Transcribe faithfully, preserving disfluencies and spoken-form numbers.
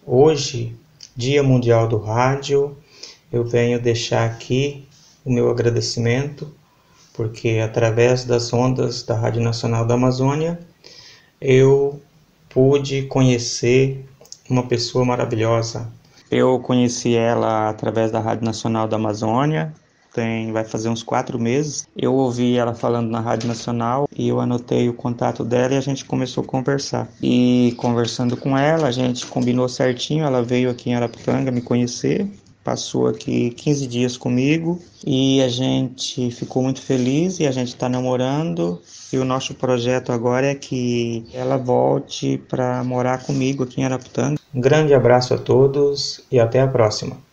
Hoje, Dia Mundial do Rádio, eu venho deixar aqui o meu agradecimento, porque através das ondas da Rádio Nacional da Amazônia, eu pude conhecer uma pessoa maravilhosa. Eu conheci ela através da Rádio Nacional da Amazônia, tem, vai fazer uns quatro meses. Eu ouvi ela falando na Rádio Nacional e eu anotei o contato dela e a gente começou a conversar. E conversando com ela, a gente combinou certinho, ela veio aqui em Araputanga me conhecer, passou aqui quinze dias comigo e a gente ficou muito feliz e a gente está namorando. E o nosso projeto agora é que ela volte para morar comigo aqui em Araputanga. Um grande abraço a todos e até a próxima.